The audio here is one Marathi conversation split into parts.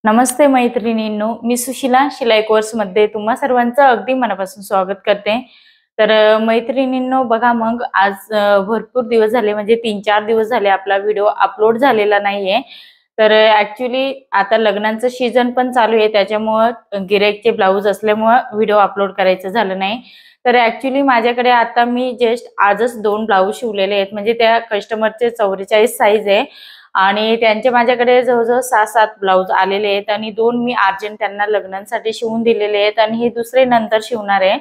नमस्ते मैत्रिणींनो, मी सुशिला शिलाई कोर्समध्ये तुम्हा सर्वांचं अगदी मनापासून स्वागत करते। तर मैत्रिणींनो बघा, मग आज भरपूर दिवस झाले, म्हणजे 3-4 दिवस झाले आपला व्हिडिओ अपलोड झालेला नाहीये। तर ॲक्च्युअली आता लग्नांचं सीझन पण चालू आहे, त्याच्यामुळे गिऱ्हाईकचे ब्लाऊज असल्यामुळे व्हिडिओ अपलोड करायचं झालं नाही। तर ॲक्च्युअली माझ्याकडे आता मी जस्ट आजच 2 ब्लाऊज शिवलेले आहेत, म्हणजे त्या कस्टमरचे 44 साईज आहे आणि त्यांचे माझ्याकडे जवळजवळ 6-7 ब्लाऊज आलेले आहेत आणि 2 मी अर्जंट त्यांना लग्नांसाठी शिवून दिलेले आहेत आणि हे दुसरे नंतर शिवणार आहे।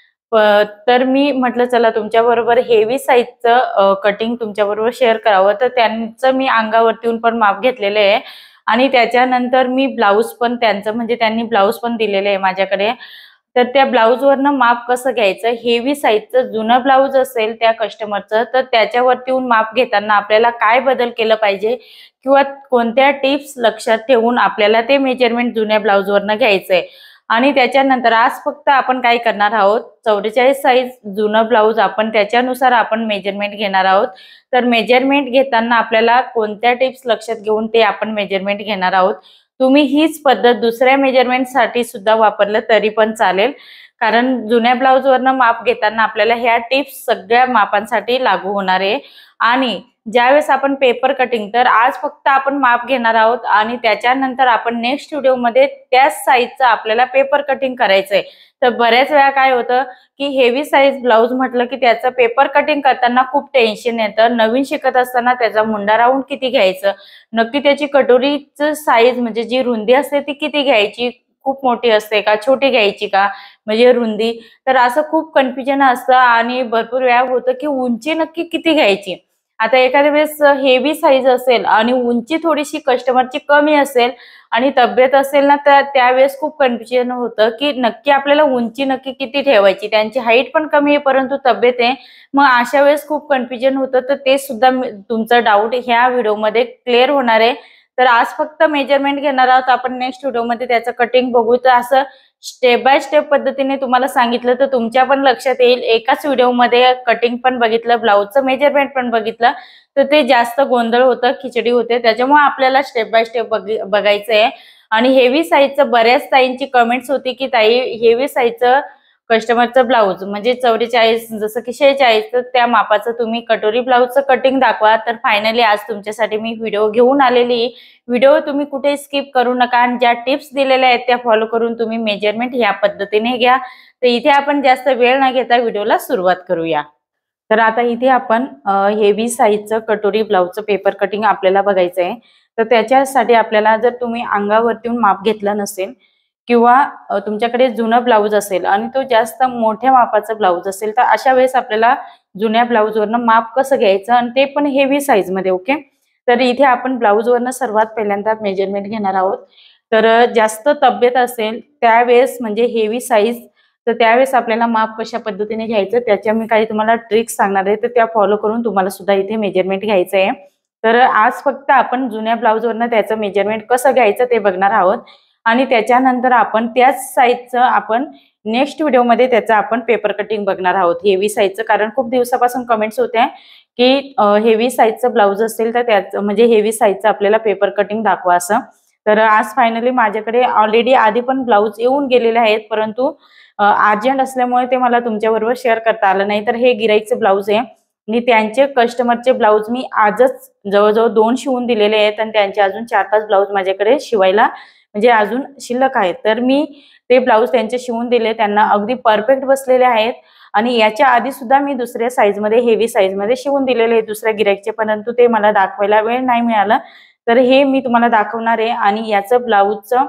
तर मी म्हटलं चला तुमच्याबरोबर हेवी साईजचं कटिंग तुमच्याबरोबर शेअर करावं, तर त्यांचं मी अंगावरती पण माप घेतलेलं आहे आणि त्याच्यानंतर मी ब्लाऊज पण त्यांचं, म्हणजे त्यांनी ब्लाऊज पण दिलेले आहे माझ्याकडे। तर त्या ब्लाऊजवरनं माप कसं घ्यायचं, हेवी साईजचं जुनं ब्लाऊज असेल त्या कस्टमरचं, तर त्याच्यावरती माप घेताना आपल्याला काय बदल केलं पाहिजे किंवा कोणत्या टिप्स लक्षात ठेवून आपल्याला ते मेजरमेंट जुन्या ब्लाऊजवरनं घ्यायचंय। आणि त्याच्यानंतर आज फक्त आपण काय करणार आहोत, 44 साईज जुनं ब्लाऊज आपण त्याच्यानुसार आपण मेजरमेंट घेणार आहोत। तर मेजरमेंट घेताना आपल्याला कोणत्या टिप्स लक्षात घेऊन ते आपण मेजरमेंट घेणार आहोत। तुम्ही हीच पद्धत दुसऱ्या मेजरमेंटसाठी सुद्धा वापरलं तरी पण चालेल, कारण जुन्या ब्लाऊजवरनं माप घेताना आपल्याला ह्या टिप्स सगळ्या मापांसाठी लागू होणार आहे। आणि ज्यावेळेस आपण पेपर कटिंग, तर आज फक्त आपण माप घेणार आहोत आणि त्याच्यानंतर आपण नेक्स्ट व्हिडिओमध्ये त्याच साईजचं आपल्याला पेपर कटिंग करायचंय। तर बऱ्याच वेळा काय होतं की हेवी साईज ब्लाऊज म्हटलं की त्याचं पेपर कटिंग करताना खूप टेन्शन येतं। नवीन शिकत असताना त्याचा मुंडा राऊंड किती घ्यायचं, नक्की त्याची कटोरीचं साईज म्हणजे जी रुंदी असते ती किती घ्यायची, खूप मोठी असते का छोटी घ्यायची का, म्हणजे रुंदी, तर असं खूप कन्फ्युजन असतं आणि भरपूर वेळा होतं की उंची नक्की किती घ्यायची। आता एखाद्या वेळेस हेवी साईज असेल आणि उंची थोडीशी कस्टमरची कमी असेल आणि तब्येत असेल ना, तर त्यावेळेस खूप कन्फ्युजन होतं की नक्की आपल्याला उंची नक्की किती ठेवायची, त्यांची हाईट पण कमी आहे परंतु तब्येत आहे, मग अशा वेळेस खूप कन्फ्युजन होतं। तर ते सुद्धा तुमचं डाऊट ह्या व्हिडिओमध्ये क्लिअर होणार आहे। तर आज फक्त मेजरमेंट घेणार आहोत आपण, नेक्स्ट व्हिडिओमध्ये त्याचं कटिंग बघू। तर असं स्टेप बाय स्टेप पद्धतीने तुम्हाला सांगितलं तर तुमच्या पण लक्षात येईल, एकाच व्हिडिओमध्ये कटिंग पण बघितलं, ब्लाऊजचं मेजरमेंट पण बघितलं, तर ते जास्त गोंधळ होतं, खिचडी होते। त्याच्यामुळे आपल्याला स्टेप बाय स्टेप बघायचं आहे। आणि हेवी साईजचं बऱ्याच ताईंची कमेंट्स होती की ताई हेवी साईजचं कस्टमरचं ब्लाऊज म्हणजे 44 जसं की 46, तर त्या मापाचं तुम्ही कटोरी ब्लाऊजचं कटिंग दाखवा। तर फायनली आज तुमच्यासाठी मी व्हिडिओ घेऊन आलेली। व्हिडिओ तुम्ही कुठे स्किप करू नका आणि ज्या टिप्स दिलेल्या आहेत त्या फॉलो करून तुम्ही मेजरमेंट ह्या पद्धतीने घ्या। तर इथे आपण जास्त वेळ न घेता व्हिडिओला सुरुवात करूया। तर आता इथे आपण हेवी साईजचं कटोरी ब्लाऊजचं पेपर कटिंग आपल्याला बघायचं आहे। तर त्याच्यासाठी आपल्याला, जर तुम्ही अंगावरती माप घेतलं नसेल किंवा तुमच्याकडे जुनं ब्लाऊज असेल आणि तो जास्त मोठ्या मापाचा ब्लाऊज असेल, तर अशा वेळेस आपल्याला जुन्या ब्लाऊजवरनं माप कसं घ्यायचं आणि ते पण हेवी साईजमध्ये, ओके। तर इथे आपण ब्लाऊजवरनं सर्वात पहिल्यांदा मेजरमेंट घेणार आहोत। तर जास्त तब्येत असेल त्यावेळेस, म्हणजे हेवी साईज, तर त्यावेळेस आपल्याला माप कशा पद्धतीने घ्यायचं त्याच्या मी काही तुम्हाला ट्रिक्स सांगणार आहे, तर त्या फॉलो करून तुम्हाला सुद्धा इथे मेजरमेंट घ्यायचं आहे। तर आज फक्त आपण जुन्या ब्लाऊजवरनं त्याचं मेजरमेंट कसं घ्यायचं ते बघणार आहोत आणि त्याच्यानंतर आपण त्याच साईजचं आपण नेक्स्ट व्हिडिओमध्ये त्याचं आपण पेपर कटिंग बघणार आहोत हेवी साईजचं। कारण खूप दिवसापासून कमेंट्स होत्या की हेवी साईजचं ब्लाऊज असेल तर त्याचं, म्हणजे हेवी साईजचं आपल्याला पेपर कटिंग दाखवा असं। तर आज फायनली माझ्याकडे ऑलरेडी आधी पण ब्लाऊज येऊन गेलेले आहेत, परंतु अर्जंट असल्यामुळे ते मला तुमच्याबरोबर शेअर करता आलं नाही। तर हे गिराईकचे ब्लाऊज आहे आणि त्यांचे कस्टमरचे ब्लाऊज मी आजच जवळजवळ 2 शिवून दिलेले आहेत आणि त्यांचे अजून 4-5 ब्लाऊज माझ्याकडे शिवायला म्हणजे अजून शिल्लक आहेत। तर मी ते ब्लाऊज त्यांचे शिवून दिले, त्यांना अगदी परफेक्ट बसलेले आहेत आणि याच्या आधी सुद्धा मी दुसऱ्या साईजमध्ये, हेवी साईजमध्ये शिवून दिलेले आहेत दुसऱ्या गिराईकचे, परंतु ते मला दाखवायला वेळ नाही मिळाला। तर हे मी तुम्हाला दाखवणार आहे आणि याचं ब्लाऊजचं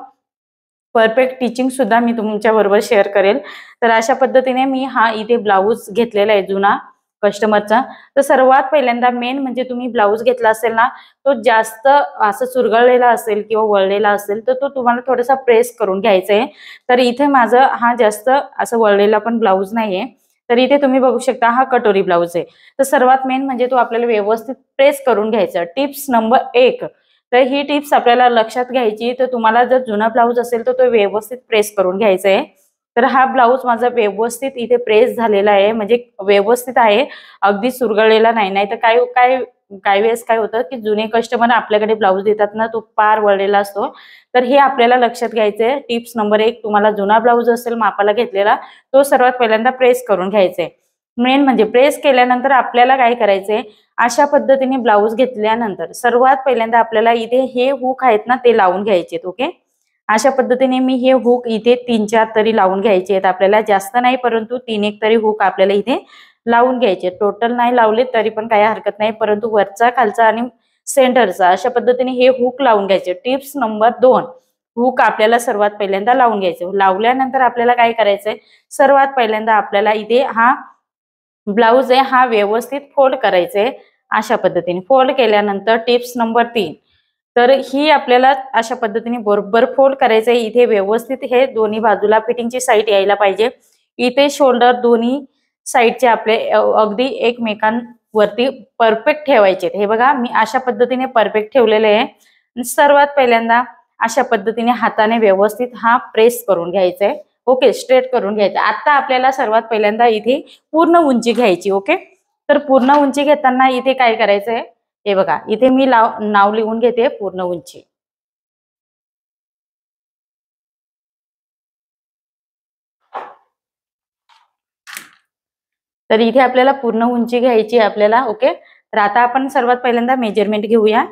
परफेक्ट टीचिंग सुद्धा मी तुमच्या बरोबर शेअर करेल। तर अशा पद्धतीने मी हा इथे ब्लाऊज घेतलेला आहे जुना कस्टमरचा। तर सर्वात पहिल्यांदा मेन म्हणजे तुम्ही ब्लाऊज घेतला असेल ना, तो जास्त असं चुरगळलेला असेल किंवा वळलेला असेल तर तो तुम्हाला थोडासा प्रेस करून घ्यायचा आहे। तर इथे माझं हा जास्त असं वळलेला पण ब्लाऊज नाहीये। तर इथे तुम्ही बघू शकता हा कटोरी ब्लाऊज आहे। तर सर्वात मेन म्हणजे तो आपल्याला व्यवस्थित प्रेस करून घ्यायचा। टिप्स नंबर 1, तर ही टिप्स आपल्याला लक्षात घ्यायची। तर तुम्हाला जर जुना ब्लाऊज असेल तर तो व्यवस्थित प्रेस करून घ्यायचा आहे। तर हा ब्लाऊज माझा व्यवस्थित इथे प्रेस झालेला आहे, म्हणजे व्यवस्थित आहे, अगदी चुरगळलेला नाही. तर काय काय काही वेळेस काय होतं की जुने कस्टमर आपल्याकडे ब्लाऊज देतात ना, तो पार वळलेला असतो. तर हे आपल्याला लक्षात घ्यायचंय. टिप्स नंबर 1, तुम्हाला जुना ब्लाऊज असेल मापाला घेतलेला, तो सर्वात पहिल्यांदा प्रेस करून घ्यायचा आहे. मेन म्हणजे प्रेस केल्यानंतर आपल्याला काय करायचंय, अशा पद्धतीने ब्लाऊज घेतल्यानंतर सर्वात पहिल्यांदा आपल्याला इथे हे हुक आहेत ना, ते लावून घ्यायचे. ओके, अशा पद्धतीने मी हे हुक इथे 3-4 तरी लावून घ्यायचे आहेत. आपल्याला जास्त नाही, परंतु 3-1 तरी हुक आपल्याला इथे लावून घ्यायचे. टोटल नाही लावले तरी पण काही हरकत नाही, परंतु वरचा, खालचा आणि सेंटरचा अशा पद्धतीने हे हुक लावून घ्यायचे. टिप्स नंबर 2, हुक आपल्याला सर्वात पहिल्यांदा लावून घ्यायचे. लावल्यानंतर आपल्याला काय करायचंय, सर्वात पहिल्यांदा आपल्याला इथे हा ब्लाऊज आहे हा व्यवस्थित फोल्ड करायचे. अशा पद्धतीने फोल्ड केल्यानंतर टिप्स नंबर 3, तर ही आपल्याला अशा पद्धतीने बरोबर फोल्ड करायचंय. इथे व्यवस्थित हे दोन्ही बाजूला फिटिंगची साईड यायला पाहिजे. इथे शोल्डर दोन्ही साईडचे आपले अगदी एकमेकांवरती परफेक्ट ठेवायचे. हे बघा, मी अशा पद्धतीने परफेक्ट ठेवलेले आहे. सर्वात पहिल्यांदा अशा पद्धतीने हाताने व्यवस्थित हा प्रेस करून घ्यायचा आहे. ओके, स्ट्रेट करून घ्यायचं. आता आपल्याला सर्वात पहिल्यांदा इथे पूर्ण उंची घ्यायची. ओके, तर पूर्ण उंची घेताना इथे काय करायचंय, हे बघा, इथे मी नाव लिहून घेते पूर्ण उंची. तर इथे आपल्याला पूर्ण उंची घ्यायची आपल्याला. ओके, तर आता आपण सर्वात पहिल्यांदा मेजरमेंट घेऊया.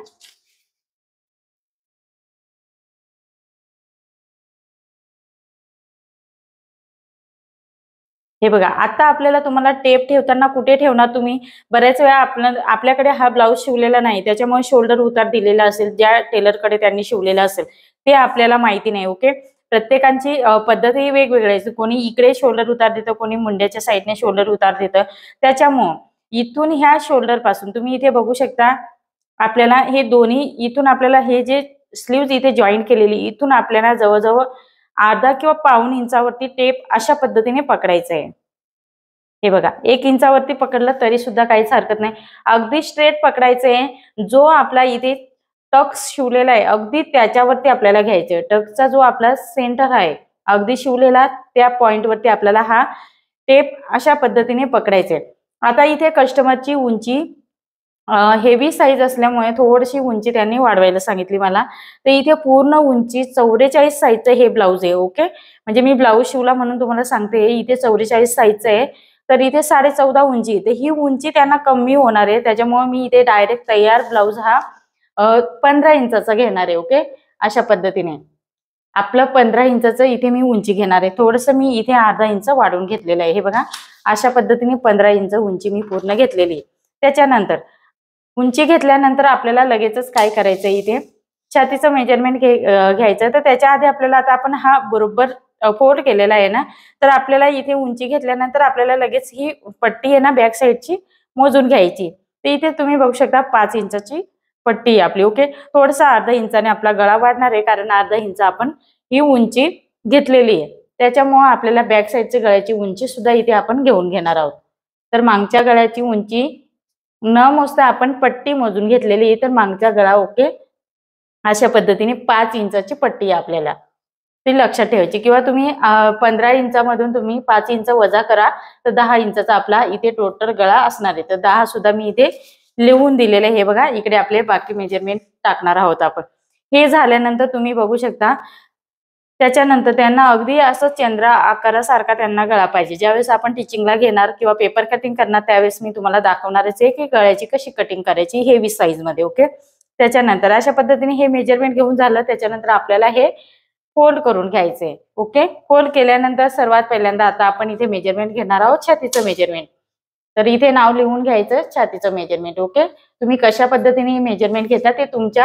हे बघा, आता आपल्याला तुम्हाला टेप ठेवताना कुठे ठेवणार तुम्ही, बऱ्याच वेळा आपल्याकडे हा ब्लाऊज शिवलेला नाही, त्याच्यामुळे शोल्डर उतार दिलेला असेल, ज्या टेलरकडे त्यांनी शिवलेला असेल ते आपल्याला माहिती नाही. ओके, प्रत्येकाची पद्धतही वेगवेगळी आहे. कोणी इकडे शोल्डर उतार देतं, कोणी मुंड्याच्या साईडने शोल्डर उतार देतं. त्याच्यामुळं इथून ह्या शोल्डर पासून तुम्ही इथे बघू शकता, आपल्याला हे दोन्ही इथून आपल्याला हे जे स्लीव्ज इथे जॉईंट केलेली, इथून आपल्याला जवळजवळ अर्धा किंवा पाऊण इंचावरती टेप अशा पद्धतीने पकडायचं आहे. हे बघा, 1 इंचावरती पकडलं तरी सुद्धा काहीच हरकत नाही. अगदी स्ट्रेट पकडायचंय. जो आपला इथे टक्स शिवलेला आहे अगदी त्याच्यावरती आपल्याला घ्यायचे. टक्सचा जो आपला सेंटर आहे अगदी शिवलेला, त्या पॉइंटवरती आपल्याला हा टेप अशा पद्धतीने पकडायचे. आता इथे कस्टमरची उंची हेवी साईज असल्यामुळे थोडीशी उंची त्यांनी वाढवायला सांगितली मला. तर इथे पूर्ण उंची 44 साईजचं हे ब्लाऊज आहे. ओके, म्हणजे मी ब्लाऊज शिवला म्हणून तुम्हाला सांगते, इथे 44 साईजचं आहे. तर इथे 14.5 उंची, तर ही उंची त्यांना कमी होणार आहे. त्याच्यामुळे मी इथे डायरेक्ट तयार ब्लाऊज हा 15 इंचाचा घेणार आहे. ओके, अशा पद्धतीने आपलं 15 इंचाचं इथे मी उंची घेणार आहे. थोडंसं मी इथे अर्धा इंच वाढवून घेतलेलं आहे. हे बघा, अशा पद्धतीने 15 इंच उंची मी पूर्ण घेतलेली आहे. त्याच्यानंतर उंची घेतल्यानंतर आपल्याला लगेचच काय करायचं, इथे छातीचं मेजरमेंट घ्यायचं. तर त्याच्या आधी आपल्याला, आता आपण हा बरोबर फोल्ड केलेला आहे ना, तर आपल्याला इथे उंची घेतल्यानंतर आपल्याला लगेच ही पट्टी आहे ना बॅक साईडची मोजून घ्यायची. तर इथे तुम्ही बघू शकता 5 इंचाची पट्टी आहे आपली. ओके, थोडंसं अर्धा इंचाने आपला गळा वाढणार आहे, कारण अर्धा इंच आपण ही उंची घेतलेली आहे. त्याच्यामुळे आपल्याला बॅक साईडची गळ्याची उंची सुद्धा इथे आपण घेऊन घेणार आहोत. तर मागच्या गळ्याची उंची न मोजता आपण पट्टी मोजून घेतलेली आहे. तर मागचा गळा ओके, अशा पद्धतीने 5 इंचाची पट्टी आहे आपल्याला, ती लक्षात ठेवायची. किंवा तुम्ही 15 इंचामधून तुम्ही 5 इंच वजा करा, तर 10 इंचाचा आपला इथे टोटल गळा असणार आहे. तर 10 सुद्धा मी इथे लिहून दिलेले. हे बघा, इकडे आपले बाकी मेजरमेंट टाकणार आहोत आपण. हे झाल्यानंतर तुम्ही बघू शकता, त्याच्यानंतर त्यांना अगदी असं चंद्र आकारासारखा त्यांना गळा पाहिजे. ज्यावेळेस आपण टिचिंगला घेणार किंवा पेपर कटिंग करणार, त्यावेळेस मी तुम्हाला दाखवणारच आहे की गळ्याची कशी कटिंग करायची हेवी साईज मध्ये. ओके, त्याच्यानंतर अशा पद्धतीने हे मेजरमेंट घेऊन झालं. त्याच्यानंतर आपल्याला हे फोल्ड करून घ्यायचंय. ओके, फोल्ड केल्यानंतर सर्वात पहिल्यांदा आता आपण इथे मेजरमेंट घेणार आहोत, छातीचं मेजरमेंट. तर इथे नाव लिहून घ्यायचं, छातीचं मेजरमेंट. ओके, तुम्ही कशा पद्धतीने मेजरमेंट घेता ते तुमच्या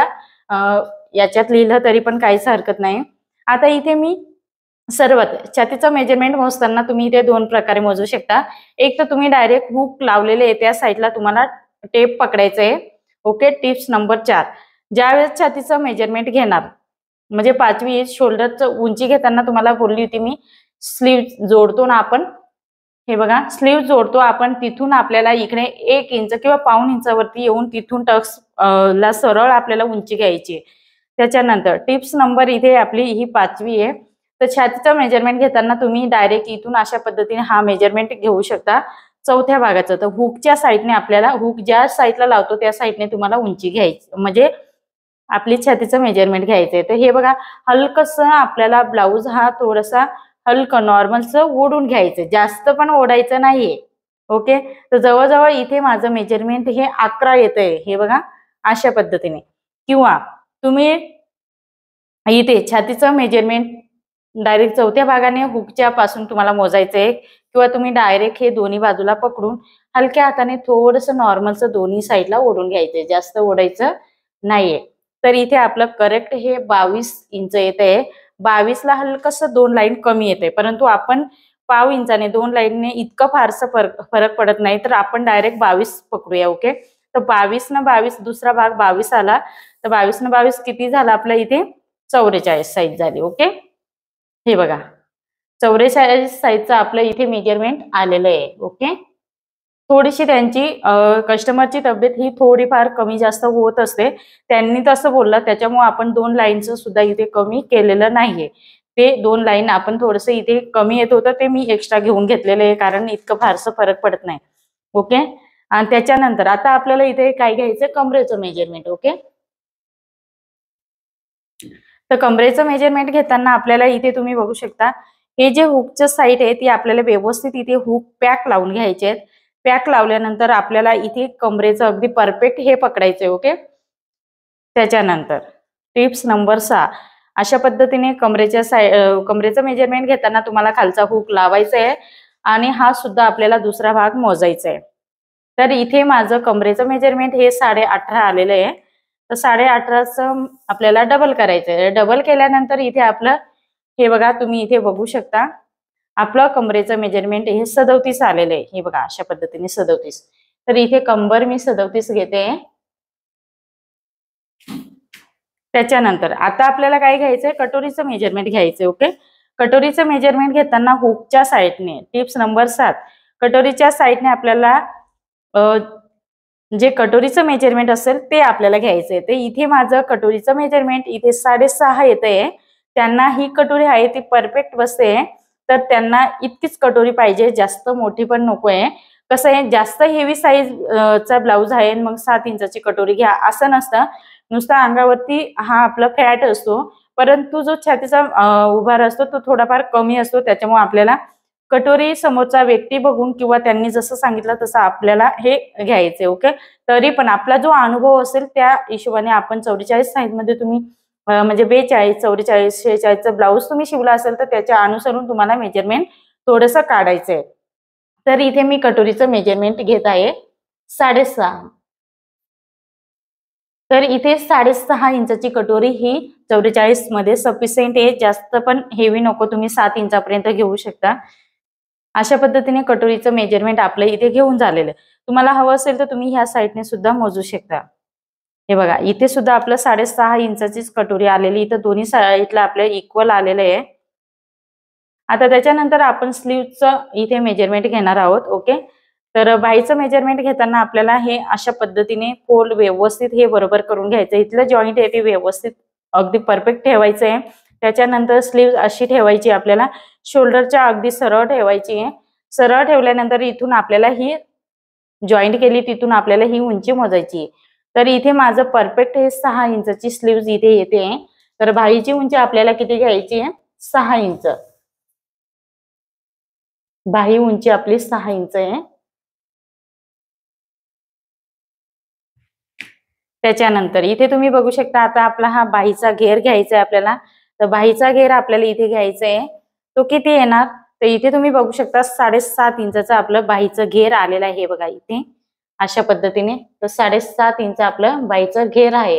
याच्यात लिहिलं तरी पण काहीच हरकत नाही. आता इथे मी सर्वात छातीचं मेजरमेंट मोजताना तुम्ही इथे 2 प्रकारे मोजू शकता. एक तर तुम्ही डायरेक्ट हुक लावलेले आहे त्या साईडला तुम्हाला टेप पकडायचं आहे. ओके, टिप्स नंबर 4, ज्यावेळेस छातीचं मेजरमेंट घेणार, म्हणजे 5वी शोल्डरचं उंची घेताना तुम्हाला बोलली होती मी, स्लीव जोडतो ना आपण, हे बघा स्लीव जोडतो आपण, तिथून आपल्याला इकडे 1 इंच किंवा पाऊण इंचावरती येऊन तिथून टक्स ला सरळ आपल्याला उंची घ्यायची. त्याच्यानंतर टिप्स नंबर इथे आपली ही 5वी आहे. तर छातीचं मेजरमेंट घेताना तुम्ही डायरेक्ट इथून अशा पद्धतीने हा मेजरमेंट घेऊ शकता चौथ्या भागाचं. तर हुकच्या साईडने आपल्याला हुक ज्या साईडला लावतो त्या साईडने तुम्हाला उंची घ्यायची, म्हणजे आपली छातीचं मेजरमेंट घ्यायचंय. तर हे बघा हलकसं आपल्याला ब्लाऊज हा थोडासा हलकं नॉर्मलचं ओढून घ्यायचं, जास्त पण ओढायचं नाहीये. ओके. तर जवळजवळ इथे माझं मेजरमेंट हे 11 येतंय, हे बघा अशा पद्धतीने. किंवा तुम्ही इथे छातीचं मेजरमेंट डायरेक्ट चौथ्या भागाने हुकच्या पासून तुम्हाला मोजायचंय, किंवा तुम्ही डायरेक्ट हे दोन्ही बाजूला पकडून हलक्या हाताने थोडंसं नॉर्मलचं दोन्ही साईडला ओढून घ्यायचंय, जास्त ओढायचं नाहीये. तर इथे आपलं करेक्ट हे 22 इंच येतंय. 22ला हलकसं 2 लाईन कमी येते, परंतु आपण पाव इंचाने 2 लाईनने इतकं फारसं फरक पडत नाही, तर आपण डायरेक्ट 22 पकडूया. ओके. तर 22 न 22 दुसरा भाग 22 आला, तर 22 न 22 किती झाला आपल्या इथे 44 साईज झाली. ओके. हे बघा 44 साईजचं आपलं इथे मेजरमेंट आलेलं आहे. ओके. थोडीशी त्यांची कस्टमरची तब्येत ही थोडीफार कमी जास्त होत असते, त्यांनी तसं बोललं, त्याच्यामुळे आपण 2 लाईनचं सुद्धा इथे कमी केलेलं नाहीये. ते 2 लाईन आपण थोडंसं इथे कमी येत होतं, ते मी एक्स्ट्रा घेऊन घेतलेलं आहे, कारण इतकं फारसं फरक पडत नाही. ओके. आणि त्याच्यानंतर आता आपल्याला इथे काय घ्यायचं, कमरेचं मेजरमेंट. ओके. तर कमरेचं मेजरमेंट घेताना आपल्याला इथे तुम्ही बघू शकता, हे जे हुकचं साईड आहे ती आपल्याला व्यवस्थित इथे हुक पॅक लावून घ्यायचे आहेत. पॅक लावल्यानंतर आपल्याला इथे कमरेचं अगदी परफेक्ट हे पकडायचंय. ओके. त्याच्यानंतर टिप्स नंबर 6, अशा पद्धतीने कमरेचं मेजरमेंट घेताना तुम्हाला खालचा हुक लावायचा आहे आणि हा सुद्धा आपल्याला दुसरा भाग मोजायचा आहे. तर इथे माझं कमरेचं मेजरमेंट हे 18.5 आलेलं आहे. तर 18.5चं आपल्याला डबल करायचं आहे. डबल केल्यानंतर इथे आपलं हे बघा, तुम्ही इथे बघू शकता, आपलं कमरेचं मेजरमेंट हे 37 आलेलं आहे. हे बघा अशा पद्धतीने 37. तर इथे कंबर मी 37 घेते. त्याच्यानंतर आता आपल्याला काय घ्यायचंय, कटोरीचं मेजरमेंट घ्यायचंय. ओके. कटोरीचं मेजरमेंट घेताना हुकच्या साईडने, टिप्स नंबर 7, कटोरीच्या साईडने आपल्याला जे कटोरीचं मेजरमेंट असेल ते आपल्याला घ्यायचंय. ते इथे माझं कटोरीचं मेजरमेंट इथे 6.5 येतंय. त्यांना ही कटोरी आहे ती परफेक्ट बसते, तर त्यांना इतकीच कटोरी पाहिजे, जास्त मोठी पण नकोय. कसं आहे, जास्त हेवी साईज चा ब्लाऊज आहे मग 7 इंचाची कटोरी घ्या असं नसतं. नुसता अंगावरती हा आपला फॅट असतो, परंतु जो छातीचा उभार असतो तो थोडाफार कमी असतो, त्याच्यामुळे आपल्याला कटोरी समोरचा व्यक्ती बघून किंवा त्यांनी जसं सांगितलं तसं आपल्याला हे घ्यायचे. ओके. तरी पण आपला जो अनुभव असेल त्या हिशोबाने आपण 44 साईज मध्ये तुम्ही म्हणजे 42, 44, 46चा ब्लाऊज तुम्ही शिवला असेल तर त्याच्या अनुसरून तुम्हाला मेजरमेंट थोडंसं काढायचंय. तर इथे मी कटोरीचं मेजरमेंट घेत आहे 6.5. तर इथे 6.5 इंचाची कटोरी ही 44 मध्ये सफिशियंट आहे. जास्त पण हेवी नको, तुम्ही 7 इंचापर्यंत घेऊ शकता. अशा पद्धतीने कटोरीचं मेजरमेंट आपलं इथे घेऊन झालेलं आहे. तुम्हाला हवं असेल तर तुम्ही ह्या साईडने सुद्धा मोजू शकता. हे बघा इथे सुद्धा आपलं 6.5 इंचाचीच कटोरी आलेली, इथं दोन्ही साईडला आपल्या इक्वल आलेलं आहे. आता त्याच्यानंतर आपण स्लीवचं इथे मेजरमेंट घेणार आहोत. ओके. तर बाहीचं मेजरमेंट घेताना आपल्याला हे अशा पद्धतीने फोल्ड व्यवस्थित हे बरोबर करून घ्यायचं. इथलं जॉईंट आहे ते व्यवस्थित अगदी परफेक्ट ठेवायचं आहे. त्याच्यानंतर स्लीव अशी ठेवायची, आपल्याला शोल्डरच्या अगदी सरळ ठेवायची आहे. सरळ ठेवल्यानंतर इथून आपल्याला ही जॉईंट केली तिथून आपल्याला ही उंची मोजायची आहे. तर इथे माझं परफेक्ट हे 6 इंचाची स्लीव्ज इथे येते. तर बाहीची उंची आपल्याला किती घ्यायची आहे, 6 इंच. बाही उंची आपली 6 इंच आहे. त्याच्यानंतर इथे तुम्ही बघू शकता, आता आपला हा बाहीचा घेर घ्यायचा आहे आपल्याला. तर बाहीचा घेर आपल्याला इथे घ्यायचा आहे, तो किती येणार, तर इथे तुम्ही बघू शकता 7.5 इंचाचं आपलं बाहीचं घेर आलेलं आहे. हे बघा इथे अशा पद्धतीने, तर 7.5 इंच आपलं बाहीचं घेर आहे.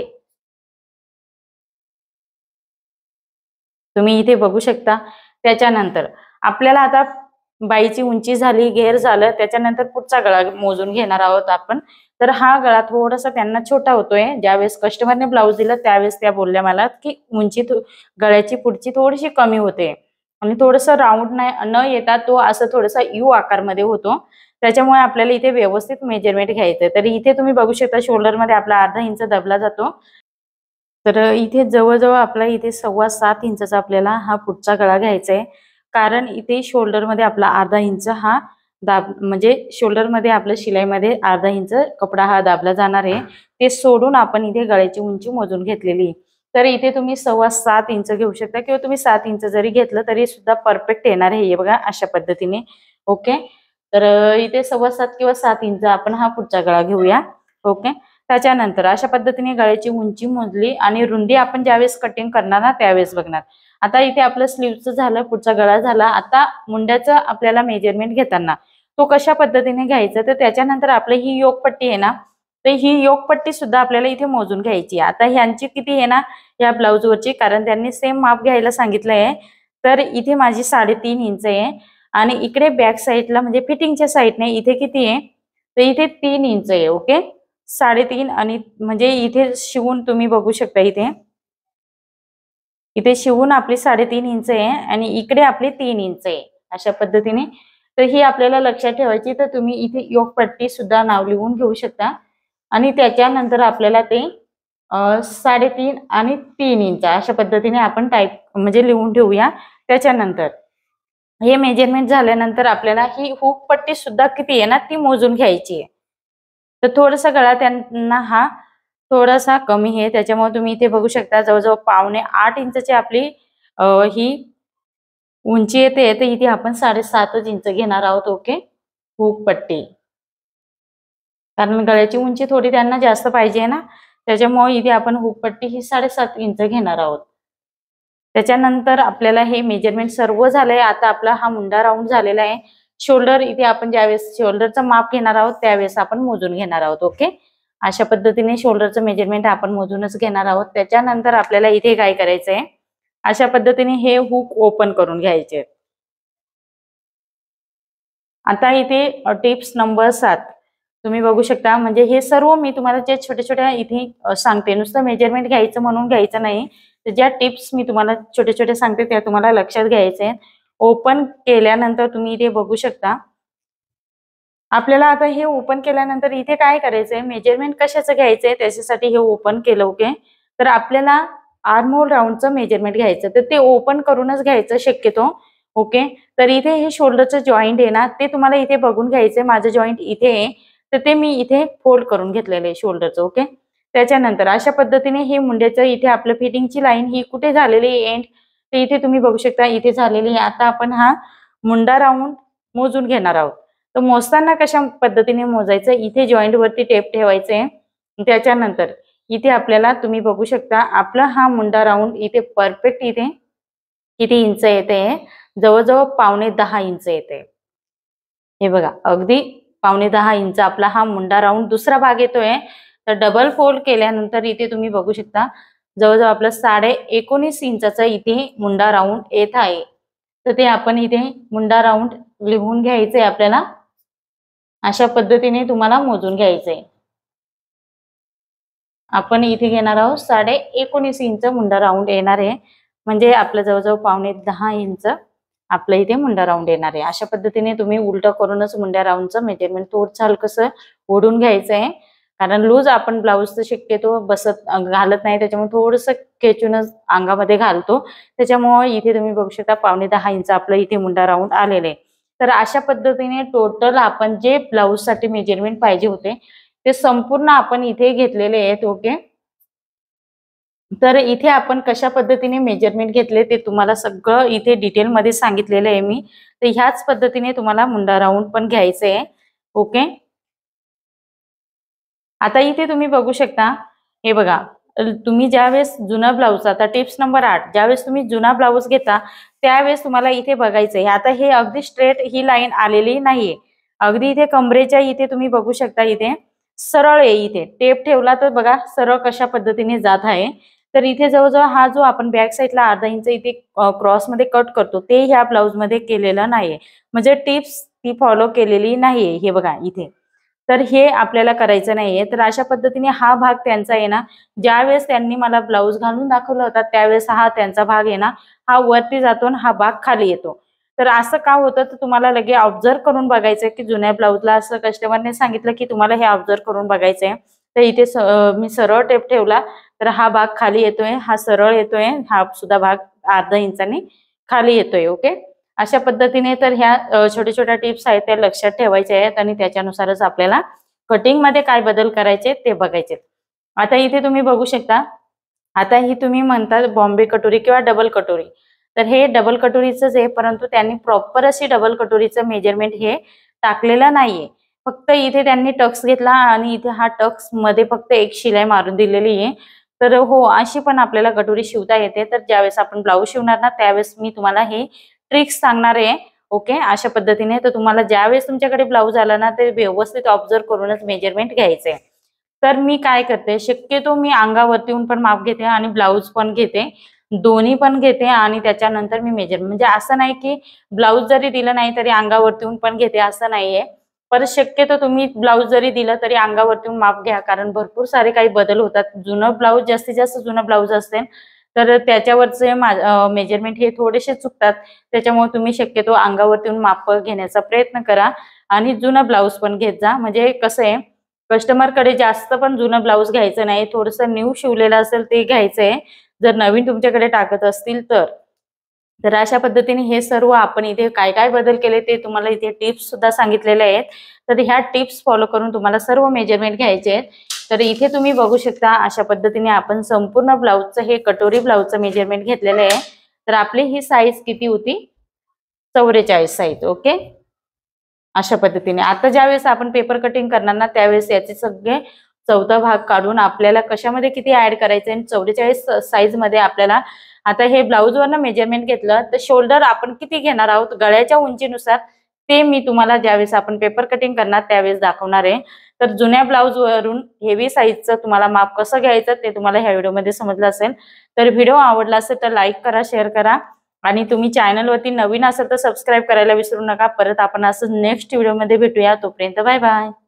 तुम्ही इथे बघू शकता. त्याच्यानंतर आपल्याला आता बाईची उंची झाली, घेर झालं, त्याच्यानंतर पुढचा गळा मोजून घेणार आहोत आपण. तर हा गळा थोडासा त्यांना छोटा होतोय. ज्यावेळेस कस्टमरने ब्लाऊज दिला त्यावेळेस त्या बोलल्या मला की उंची गळ्याची पुढची थोडीशी कमी होते आणि थोडंसं राऊंड न येता तो असं थोडासा यू आकारमध्ये होतो. त्याच्यामुळे आपल्याला इथे व्यवस्थित मेजरमेंट घ्यायचंय. तर इथे तुम्ही बघू शकता शोल्डर मध्ये आपला अर्धा इंच दबला जातो. तर इथे जवळजवळ आपला इथे 7.25 इंचाचा आपल्याला हा पुढचा गळा घ्यायचा आहे, कारण इथे शोल्डर मध्ये आपला अर्धा इंच हा दाब म्हणजे शोल्डर मध्ये आपल्या शिलाईमध्ये अर्धा इंच कपडा हा दाबला जाणार आहे, ते सोडून आपण इथे गळ्याची उंची मोजून घेतलेली. तर इथे तुम्ही 7.25 इंच घेऊ शकता किंवा तुम्ही 7 इंच जरी घेतलं तरी सुद्धा परफेक्ट येणार आहे. हे बघा अशा पद्धतीने. ओके. तर इथे 7.25 किंवा 7 इंच आपण हा पुढचा गळा घेऊया. ओके. त्याच्यानंतर अशा पद्धतीने गळ्याची उंची मोजली आणि रुंदी आपण ज्यावेळेस कटिंग करणार ना त्यावेळेस बघणार. आता इथे आपलं स्लीवचं झालं, पुढचा गळा झाला. आता मुंड्याचं आपल्याला मेजरमेंट घेताना तो कशा पद्धतीने घ्यायचा, तर त्याच्यानंतर आपली ही योकपट्टी आहे ना, तर ही योकपट्टी सुद्धा आपल्याला इथे मोजून घ्यायची. आता ह्यांची किती आहे ना या ब्लाऊजवरची, कारण त्यांनी सेम माप घ्यायला सांगितलंय. तर इथे माझी 3.5 इंच आहे आणि इकडे बॅक साईडला म्हणजे फिटिंगच्या साईडने इथे किती आहे, तर इथे 3 इंच आहे. ओके. 3.5 आणि म्हणजे इथे शिवून तुम्ही बघू शकता, इथे शिवून आपली 3.5 इंच आहे आणि इकडे आपली 3 इंच आहे अशा पद्धतीने. तर ही आपल्याला लक्षात ठेवायची. तर तुम्ही इथे योकपट्टी सुद्धा नाव लिहून घेऊ शकता आणि त्याच्यानंतर आपल्याला ते 3.5 आणि 3 इंच अशा पद्धतीने आपण टाईप म्हणजे लिहून ठेवूया. त्याच्यानंतर हे मेजरमेंट झाल्यानंतर आपल्याला ही हुक पट्टी सुद्धा किती आहे ना ती मोजून घ्यायची आहे. तर थोडासा गळा त्यांना हा थोडासा कमी आहे, त्याच्यामुळे तुम्ही इथे बघू शकता जवळजवळ 7.25 इंचची आपली ही उंची येते. तर इथे आपण 7.5 इंच घेणार आहोत. ओके. हुक पट्टी, कारण गळ्याची उंची थोडी त्यांना जास्त पाहिजे ना, त्याच्यामुळे इथे आपण हुक पट्टी ही 7.5 इंच घेणार आहोत. त्याच्यानंतर आपल्याला हे मेजरमेंट सर्व झालंय. आता आपला हा मुंडा राऊंड झालेला आहे. शोल्डर इथे आपण ज्यावेळेस शोल्डरचं माप घेणार आहोत त्यावेळेस आपण मोजून घेणार आहोत. ओके. अशा पद्धतीने शोल्डरचं मेजरमेंट आपण मोजूनच घेणार आहोत. त्याच्यानंतर आपल्याला इथे काय करायचंय, अशा पद्धतीने हे हुक ओपन करून घ्यायचे. आता इथे टिप्स नंबर 7 तुम्ही बघू शकता. म्हणजे हे सर्व मी तुम्हाला जे छोट्या छोट्या इथे सांगते, नुसतं मेजरमेंट घ्यायचं म्हणून घ्यायचं नाही. तर ज्या टिप्स मी तुम्हाला छोटे छोटे सांगते त्या तुम्हाला लक्षात घ्यायचे आहेत. ओपन केल्यानंतर तुम्ही इथे बघू शकता. आपल्याला आता हे ओपन केल्यानंतर इथे काय करायचंय, मेजरमेंट कशाचं घ्यायचंय त्याच्यासाठी हे ओपन केलं. ओके. तर आपल्याला आर्महोल राऊंडचं मेजरमेंट घ्यायचं, तर ते ओपन करूनच घ्यायचं शक्यतो. ओके. तर इथे हे शोल्डरचं जॉईंट आहे ना, ते तुम्हाला इथे बघून घ्यायचंय. माझं जॉईंट इथे आहे, तर ते मी इथे फोल्ड करून घेतलेलं आहे शोल्डरचं. ओके. त्याच्यानंतर अशा पद्धतीने हे मुंड्याचं इथे आपलं फिटिंगची लाईन ही कुठे झालेली आहे एंड, ते इथे तुम्ही बघू शकता इथे झालेली आहे. आता आपण हा मुंडा राऊंड मोजून घेणार आहोत. तर मोजताना कशा पद्धतीने मोजायचं, इथे जॉईंट वरती टेप ठेवायचे. त्याच्यानंतर इथे आपल्याला तुम्ही बघू शकता आपला हा मुंडा राऊंड इथे परफेक्ट इथे किती इंच येते, जवळजवळ 9.25 इंच येते. हे बघा अगदी 9.25 इंच आपला हा मुंडा राऊंड दुसरा भाग येतोय. तर डबल फोल्ड केल्यानंतर इथे तुम्ही बघू शकता जवळजवळ आपला 19.5 इंचाचा इथे मुंडा राऊंड येत आहे. तर ते आपण इथे मुंडा राऊंड लिहून घ्यायचंय आपल्याला. अशा पद्धतीने तुम्हाला मोजून घ्यायचंय. आपण इथे घेणार आहोत 19.5 इंच मुंडा राऊंड येणार आहे. म्हणजे आपलं जवळजवळ 9.25 इंच आपलं इथे मुंडा राऊंड येणार आहे. अशा पद्धतीने तुम्ही उलट करूनच मुंड्या राऊंडचं मेजरमेंट थोडं कसं ओढून घ्यायचंय, कारण लूज आपण ब्लाऊज शक्यतो बसत घालत नाही, त्याच्यामुळे थोडंसं खेचूनच अंगामध्ये घालतो. त्याच्यामुळे इथे तुम्ही बघू शकता 9.25 इंच आपलं इथे मुंडा राऊंड आलेले. तर अशा पद्धतीने टोटल आपण जे ब्लाऊज साठी मेजरमेंट पाहिजे होते ते संपूर्ण आपण इथे घेतलेले आहेत. ओके. तर इथे आपण कशा पद्धतीने मेजरमेंट घेतले ते तुम्हाला सगळं इथे डिटेल मध्ये सांगितलेलं आहे मी. तर ह्याच पद्धतीने तुम्हाला मुंडा राऊंड पण घ्यायचे आहे. ओके. आता इथे तुम्ही बघू शकता, हे बघा तुम्ही ज्यावेळेस जुना ब्लाऊज, आता टिप्स नंबर 8, ज्यावेळेस तुम्ही जुना ब्लाऊज घेता त्यावेळेस तुम्हाला इथे बघायचंय. आता हे अगदी स्ट्रेट ही लाईन आलेली नाहीये, अगदी इथे कमरेच्या इथे तुम्ही बघू शकता इथे सरळ आहे. इथे टेप ठेवला तर बघा सरळ कशा पद्धतीने जात आहे. तर इथे जवळजवळ हा जो आपण बॅक साईडला अर्धा इंच इथे क्रॉस मध्ये कट करतो ते ह्या ब्लाऊज मध्ये केलेलं नाहीये, म्हणजे टिप्स ती फॉलो केलेली नाहीये. हे बघा इथे, तर हे आपल्याला करायचं नाहीये. तर अशा पद्धतीने हा भाग त्यांचा आहे ना, ज्यावेळेस त्यांनी मला ब्लाऊज घालून दाखवला होता त्यावेळेस हा त्यांचा भाग आहे ना हा वरती जातो आणि हा भाग खाली येतो. तर असं का होतं तर तुम्हाला लगे ऑब्झर्व करून बघायचंय की जुन्या ब्लाऊजला असं कस्टमरने सांगितलं की तुम्हाला हे ऑब्झर्व करून बघायचंय. तर इथे मी सरळ टेप ठेवला तर हा भाग खाली येतोय, हा सरळ येतोय, हा सुद्धा भाग अर्धा इंचाने खाली येतोय. ओके, अशा पद्धतीने तर ह्या छोट्या छोट्या टिप्स आहेत त्या लक्षात ठेवायच्या आहेत आणि त्याच्यानुसारच आपल्याला कटिंग मध्ये काय बदल करायचे ते बघायचे. आता इथे तुम्ही बघू शकता, आता ही तुम्ही म्हणता बॉम्बे कटोरी किंवा डबल कटोरी, तर हे डबल कटोरीचंच आहे, परंतु त्यांनी प्रॉपर अशी डबल कटोरीचं मेजरमेंट हे टाकलेलं नाहीये. फक्त इथे त्यांनी टक्स घेतला आणि इथे हा टक्स मध्ये फक्त एक शिलाई मारून दिलेली आहे. तर हो, अशी पण आपल्याला कटोरी शिवता येते. तर ज्यावेळेस आपण ब्लाऊज शिवणार ना त्यावेळेस मी तुम्हाला हे ट्रिक्स सांगणार आहे. ओके, अशा पद्धतीने. तर तुम्हाला ज्यावेळेस तुमच्याकडे ब्लाऊज आला ना ते व्यवस्थित ऑब्झर्व करूनच मेजरमेंट घ्यायचंय. तर मी काय करते, शक्यतो मी अंगावरती येऊन पण माप घेते आणि ब्लाऊज पण घेते, दोन्ही पण घेते आणि त्याच्यानंतर मी मेजरमेंट, म्हणजे असं नाही की ब्लाऊज जरी दिलं नाही तरी अंगावरती येऊन पण घेते असं नाहीये. पर शक्यतो तुम्ही ब्लाऊज जरी दिलं तरी अंगावरती येऊन माप घ्या, कारण भरपूर सारे काही बदल होतात. जुनं ब्लाऊज, जास्तीत जास्त जुनं ब्लाऊज असेल तर त्याच्यावरचे मेजरमेंट हे थोडेसे चुकतात. त्याच्यामुळे तुम्ही शक्यतो अंगावरती येऊन माप घेण्याचा प्रयत्न करा आणि जुनं ब्लाऊज पण घेत जा. म्हणजे कसं आहे, कस्टमरकडे जास्त पण जुनं ब्लाऊज घ्यायचं नाही, थोडंसं न्यू शिवलेलं असेल ते घ्यायचंय, जर नवीन तुमच्याकडे टाकत असतील तर. तर अशा पद्धतीने हे सर्व आपण इथे काय काय बदल केले ते तुम्हाला इथे टिप्स सुद्धा सांगितलेले आहेत. तर ह्या टिप्स फॉलो करून तुम्हाला सर्व मेजरमेंट घ्यायचे आहेत. तर इथे तुम्ही बघू शकता, अशा पद्धतीने आपण संपूर्ण ब्लाऊजचं हे कटोरी ब्लाऊजचं मेजरमेंट घेतलेलं आहे. तर आपली ही साईज किती होती, 44 साईज. ओके, अशा पद्धतीने. आता ज्यावेळेस आपण पेपर कटिंग करणार ना त्यावेळेस याचे सगळे चौथा भाग काढून आपल्याला कशामध्ये किती ऍड करायचे आणि 44 साईज मध्ये आपल्याला, आता हे ब्लाऊज वरनं मेजरमेंट घेतलं तर शोल्डर आपण किती घेणार आहोत गळ्याच्या उंचीनुसार ते मी तुम्हाला ज्यावेळेस आपण पेपर कटिंग करणार त्यावेळेस दाखवणार आहे. तर जुन्या ब्लाऊज वरून हेवी साईजचं तुम्हाला माप कसं घ्यायचं ते तुम्हाला ह्या व्हिडिओमध्ये समजलं असेल. तर व्हिडिओ आवडला असेल तर लाईक करा, शेअर करा आणि तुम्ही चॅनलवरती नवीन असेल तर सबस्क्राईब करायला विसरू नका. परत आपण असं नेक्स्ट व्हिडिओमध्ये भेटूया. तोपर्यंत बाय बाय.